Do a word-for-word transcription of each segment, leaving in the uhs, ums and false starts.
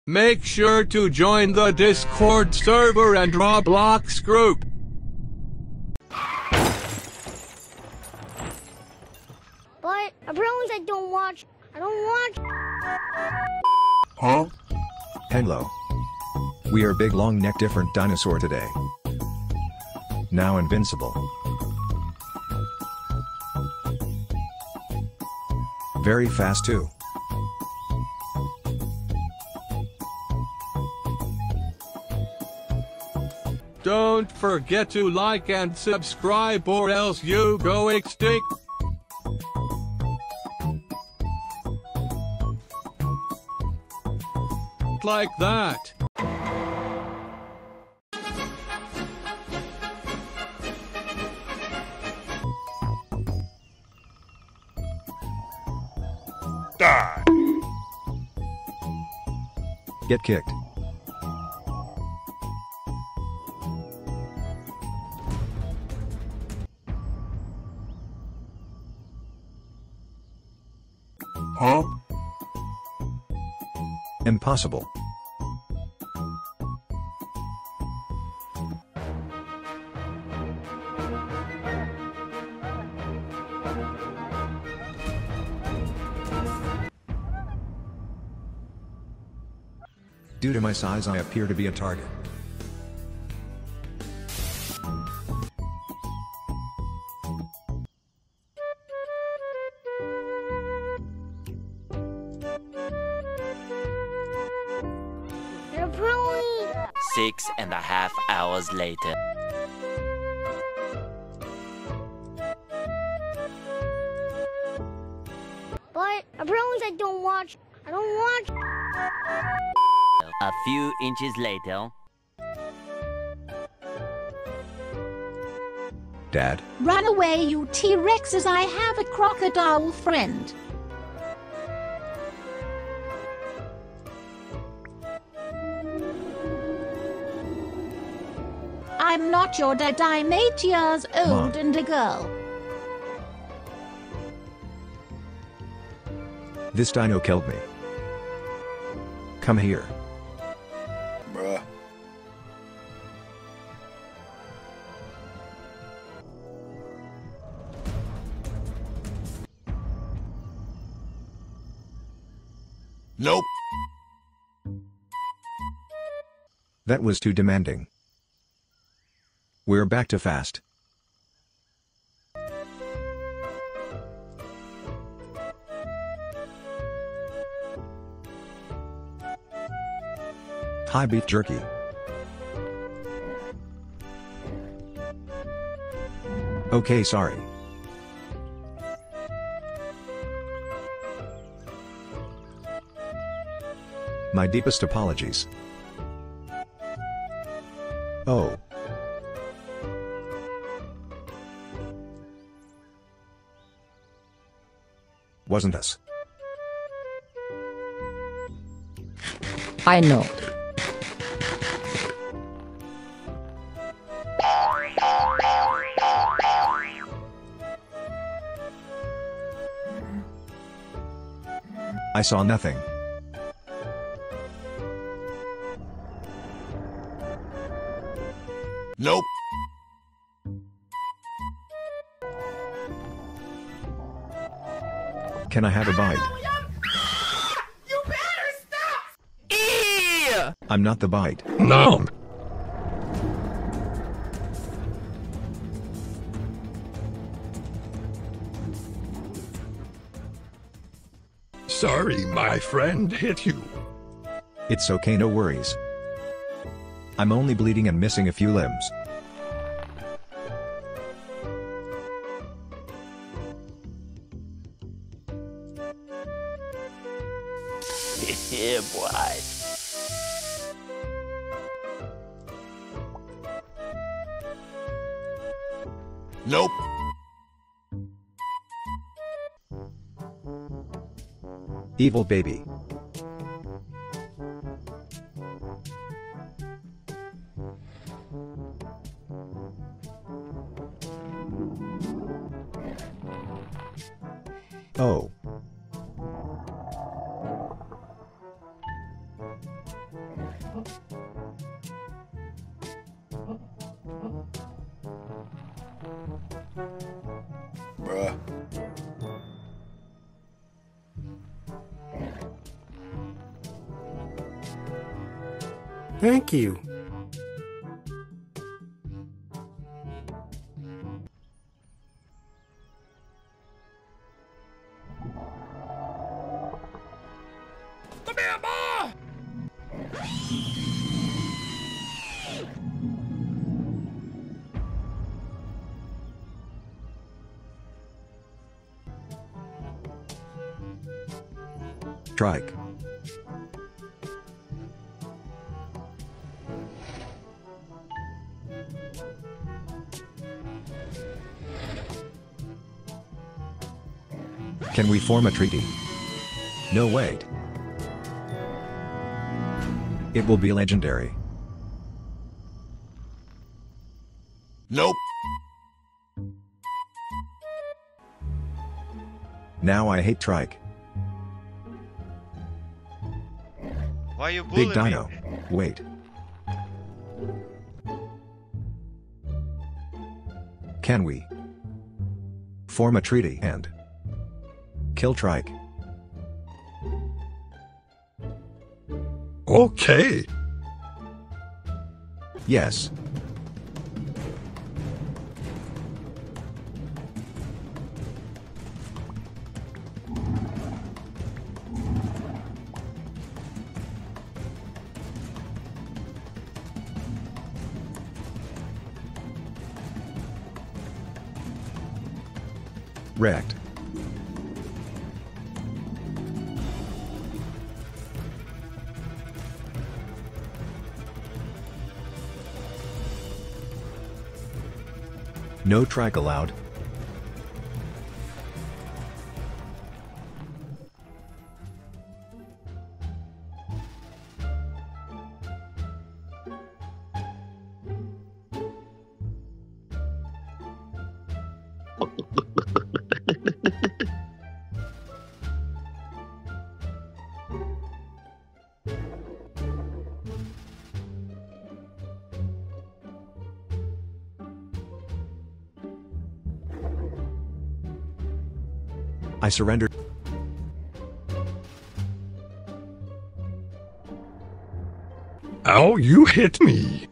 Make sure to join the Discord server and Roblox group. But I promise I don't watch. I don't watch. Huh? Hello. We are big long neck different dinosaur today. Now invincible. Very fast too. Don't forget to like and subscribe or else you go extinct. Like that. Die. Get kicked. Huh? Impossible. Due to my size, I appear to be a target. They're probably. Six and a half hours later. But I promise I don't watch. I don't watch. A few inches later. Dad? Run away, you T-Rexes, I have a crocodile friend. I'm not your dad, I'm eight years old Mom. and a girl. This dino killed me. Come here. Bruh. Nope. That was too demanding. We're back to fast. Hi, beef jerky. Okay, sorry. My deepest apologies. Oh. Wasn't us. I know. I saw nothing. Nope. Can I have a bite? You better stop! Yeah! I'm not the bite. No. Sorry, my friend hit you. It's okay, no worries. I'm only bleeding and missing a few limbs. Yeah, boy. Nope. Evil baby. Oh. Bruh. Thank you. Trike. Can we form a treaty? No, wait. It will be legendary. Nope. Now I hate Trike. Why you bullying Big Dino. me? Wait. Can we form a treaty and kill Trike? Okay. Yes. Wrecked. No trike allowed. I surrendered. Ow, you hit me.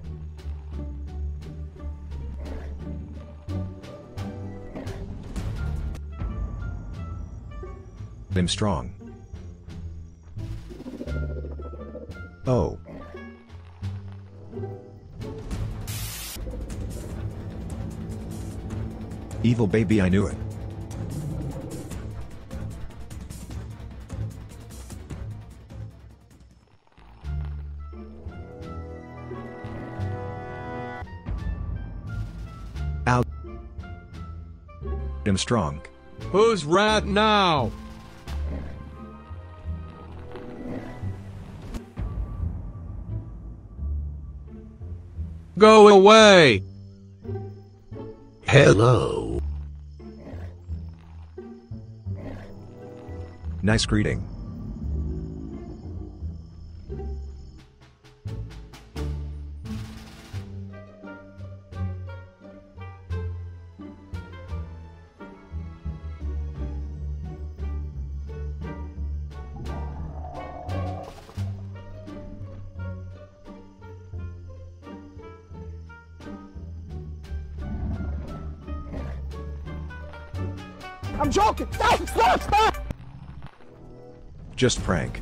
I'm strong. Oh. Evil baby, I knew it. Out. I'm strong. Who's rat now? Go away! Hello. Nice greeting. I'm joking! Stop! Stop! Stop! Just prank.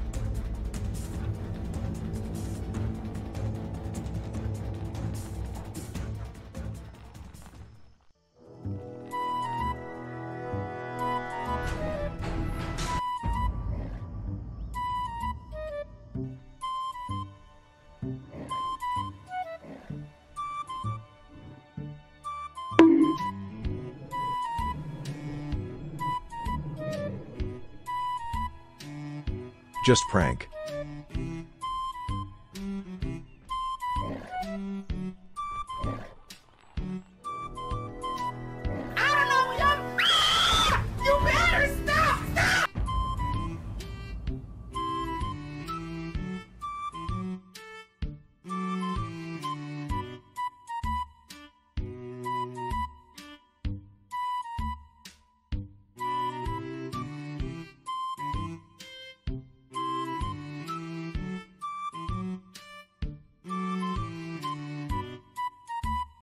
Just prank.